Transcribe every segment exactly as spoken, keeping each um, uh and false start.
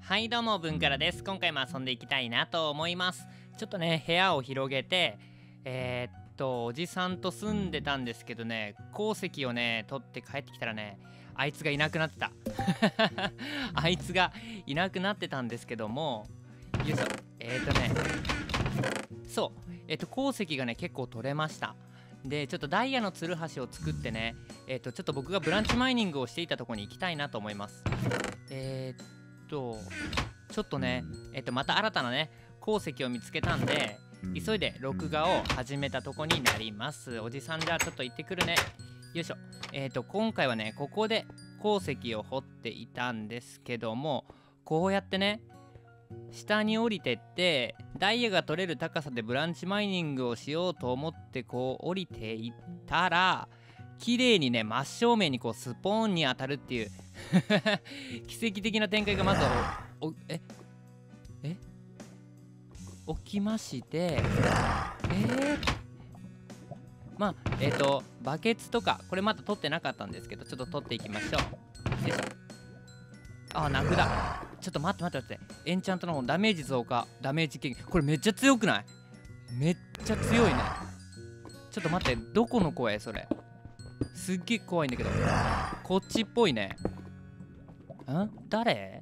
はいどうも文からです。今回も遊んでいきたいなと思います。ちょっとね部屋を広げてえー、っとおじさんと住んでたんですけどね、鉱石をね取って帰ってきたらねあいつがいなくなってたあいつがいなくなってたんですけども、よいしょ。えー、っとねそうえー、っと鉱石がね結構取れました。でちょっとダイヤのツルハシを作ってね、えー、っとちょっと僕がブランチマイニングをしていたところに行きたいなと思います。えー、っとちょっとねえー、っとまた新たなね鉱石を見つけたんで急いで録画を始めたとこになります。おじさんじゃあちょっと行ってくるね。よいしょ。えー、っと今回はねここで鉱石を掘っていたんですけども、こうやってね下に降りてってダイヤが取れる高さでブランチマイニングをしようと思ってこう降りていったら綺麗にね真正面にこうスポーンに当たるっていう奇跡的な展開がまずおおええ起きまして、えー、まあえっ、ー、とバケツとかこれまだ取ってなかったんですけどちょっと取っていきましょう。よいしょ。あ、名札。ちょっと待って待って待って。エンチャントの方ダメージ増加、ダメージ軽減。これめっちゃ強くない？めっちゃ強いね。ちょっと待って、どこの声それ？すっげえ怖いんだけど。こっちっぽいね。ん？誰？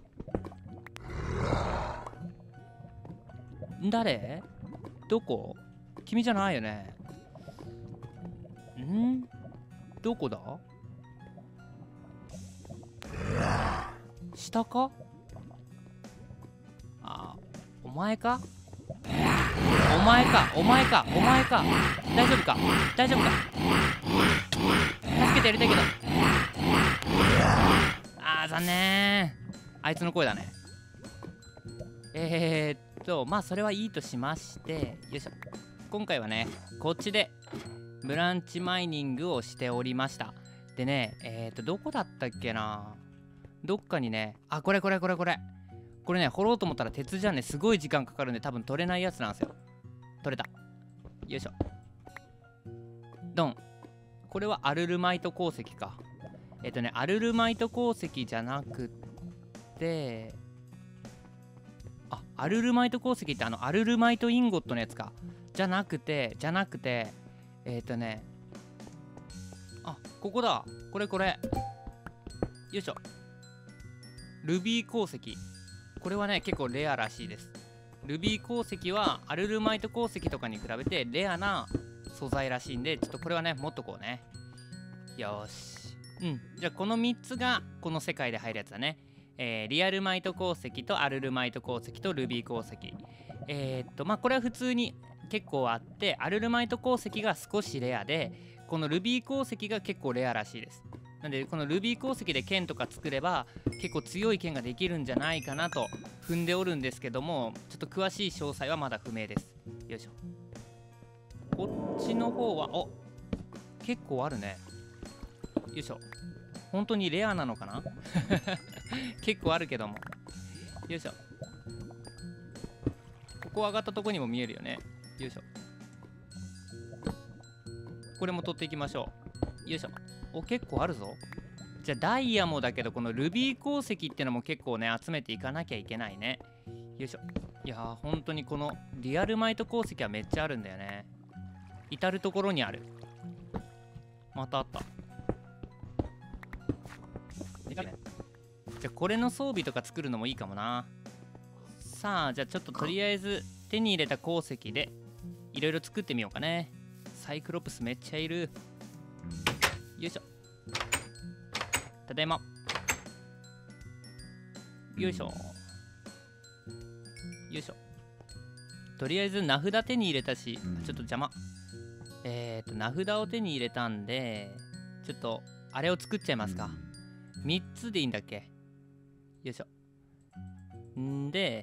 誰？どこ？君じゃないよね。ん？どこだ？下か？あ、お前か？お前かお前かお前か大丈夫か大丈夫か助けてやりたいけど、あー残念。あいつの声だね。えー、っとまあそれはいいとしまして、よいしょ。今回はねこっちでブランチマイニングをしておりました。でねえー、っとどこだったっけな、どっかにね、あ、これこれこれこれこれね掘ろうと思ったら鉄じゃねすごい時間かかるんで多分取れないやつなんですよ。取れた。よいしょ。ドン。これはアルルマイト鉱石か。えっとねアルルマイト鉱石じゃなくってあアルルマイト鉱石ってあのアルルマイトインゴットのやつか。じゃなくてじゃなくてえっとねあここだ。これこれよいしょ。ルビー鉱石。これはね結構レアらしいです。ルビー鉱石はアルルマイト鉱石とかに比べてレアな素材らしいんで、ちょっとこれはね持っとこうね。よし。うんじゃあこのみっつがこの世界で入るやつだね。えー、リアルマイト鉱石とアルルマイト鉱石とルビー鉱石。えー、っとまあこれは普通に結構あって、アルルマイト鉱石が少しレアでこのルビー鉱石が結構レアらしいです。なんでこのルビー鉱石で剣とか作れば結構強い剣ができるんじゃないかなと踏んでおるんですけども、ちょっと詳しい詳細はまだ不明です。よいしょ。こっちの方はお結構あるね。よいしょ。本当にレアなのかな結構あるけども。よいしょ。ここ上がったとこにも見えるよね。よいしょ。これも取っていきましょう。よいしょ。お結構あるぞ。じゃあダイヤもだけどこのルビー鉱石ってのも結構ね集めていかなきゃいけないね。よいしょ。いやー本当にこのリアルマイト鉱石はめっちゃあるんだよね。至る所にある。またあった。じゃあこれの装備とか作るのもいいかもな。さあじゃあちょっととりあえず手に入れた鉱石でいろいろ作ってみようかね。サイクロプスめっちゃいる。よいしょ。ただいま。よいしょ。よいしょ。とりあえず名札手に入れたし、ちょっと邪魔。えっと名札を手に入れたんでちょっとあれを作っちゃいますか。みっつでいいんだっけ。よいしょ。んで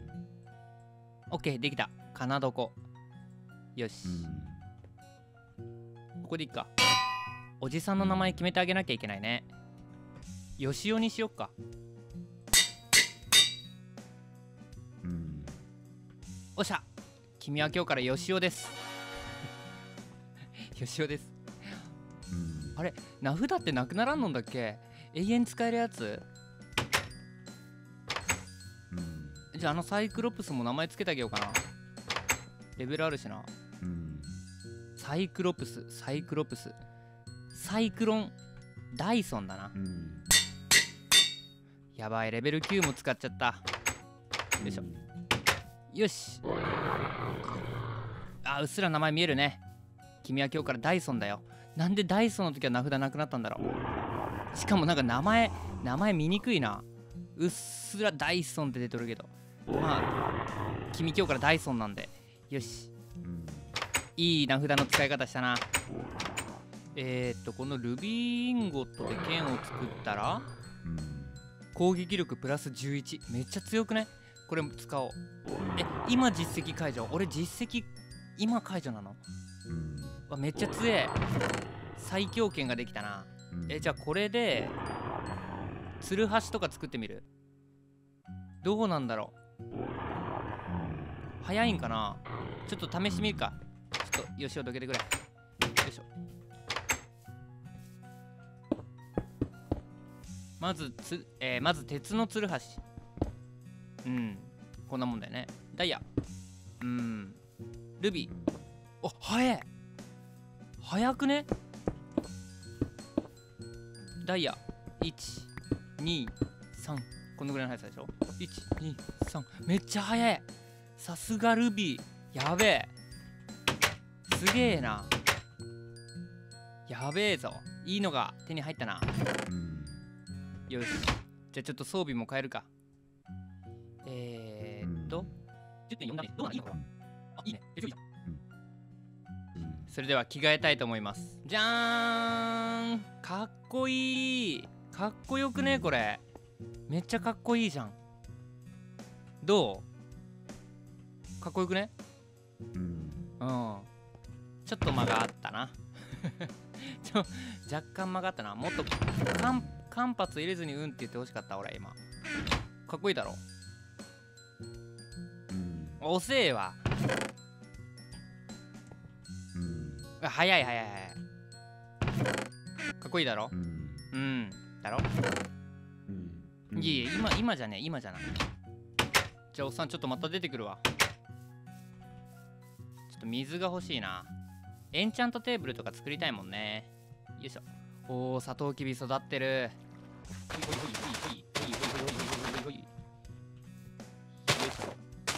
OK できた。かなどこ。よし、ここでいっか。おじさんの名前決めてあげなきゃいけないね。よしおにしよっか。おっしゃ。君は今日からよしおですよしおです。あれ名札ってなくならんのんだっけ。永遠使えるやつ。 じゃああのサイクロプスも名前つけてあげようかな。レベルあるしな。 うん。 サイクロプス、サイクロプス。サイクロン、ダイソンだな。 うん。 やばい、レベルきゅうも使っちゃった。よいしょ。よし。あ、うっすら名前見えるね。君は今日からダイソンだよ。なんでダイソンの時は名札なくなったんだろう。しかもなんか名前、名前見にくいな。うっすらダイソンって出てるけど。まあ、君今日からダイソンなんで。よし。 うん、 いい名札の使い方したな。えー、っと、このルビーインゴットで剣を作ったら、 うん、 攻撃力プラスじゅういち。めっちゃ強くね。これも使おう。え、今実績解除。俺実績、今解除なの？ うん、 わ、めっちゃ強え。最強剣ができたな。 うん、 え、じゃあこれで、ツルハシとか作ってみる？どうなんだろう。早いんかな。ちょっと試してみるか。ちょっと、よしおどけてくれ。よいしょ。まずつ、えー、まず鉄のツルハシ。うん、こんなもんだよね。ダイヤ。うん。ルビー。お、早え。早くね？ダイヤ。いち、に、さん。このぐらいの速さでしょ？ いち、に、さん。めっちゃ速い。さすがルビー。やべえ。すげえな。やべえぞ。いいのが手に入ったな。 うん、 よし。じゃあちょっと装備も変えるか。えーっと。じゅってんよんなな。どうなん？いいのかな？あ、いいね。いいじゃん。それでは着替えたいと思います。じゃーん。かっこいい。かっこよくねこれ。めっちゃかっこいいじゃん。どう？かっこよくね？ うん。 うん。ちょっと間があったな。ちょ若干間があったな。もっと間間髪入れずにうんって言ってほしかった俺今。かっこいいだろ。 うん。 遅えわ。 うん。 早い早い早い。かっこいいだろ。 うん。 うん。だろ。 うん。 いえいえ、今今じゃねえ、今じゃない。じゃあおっさんちょっとまた出てくるわ。ちょっと水が欲しいな。エンチャントテーブルとか作りたいもんね。よいしょ。おお、サトウキビ育ってる。ほいほいほいほいほいほいほいほいほいほいほい。よいしょよいし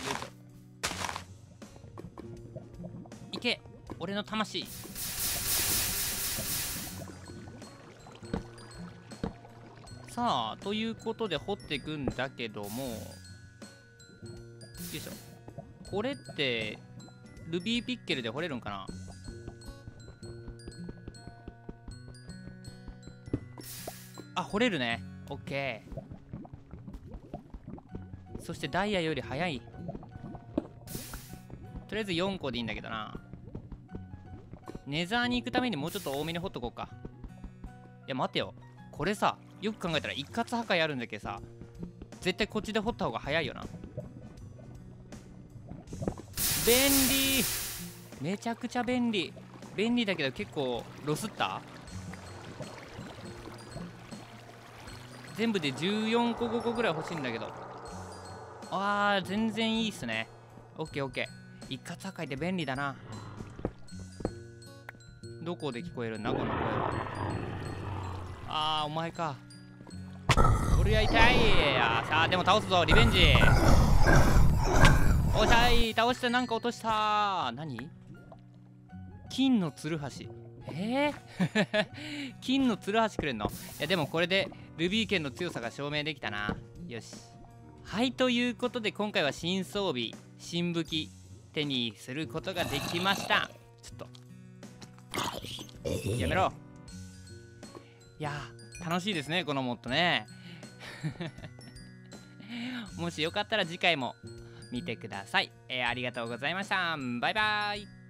ょ。いけ、俺の魂。さあ、ということで掘っていくんだけども、よいしょ。これってルビーピッケルで掘れるんかな。あ、掘れるね。オッケー。そしてダイヤより速い。とりあえずよんこでいいんだけどな。ネザーに行くためにもうちょっと多めに掘っとこうか。いや待てよ、これさ、よく考えたら一括破壊あるんだけどさ、絶対こっちで掘った方が早いよな。便利。めちゃくちゃ便利。便利だけど結構ロスった。全部でじゅうよんこごこぐらい欲しいんだけど。あー、全然いいっすね。オッケーオッケー。一括破壊って便利だな。どこで聞こえるんだこの声は。あー、お前か。俺は痛い。あー、さあでも倒すぞ、リベンジ。おっしゃい、倒して。なんか落とした。何？金のツルハシ。えー、金のツルハシくれんの？いやでもこれでルビー剣の強さが証明できたな。よし。はい、ということで今回は新装備、新武器手にすることができました。ちょっとやめろ。いやー、楽しいですねこのモッドね。もしよかったら次回も見てください。えー、ありがとうございました。バイバーイ。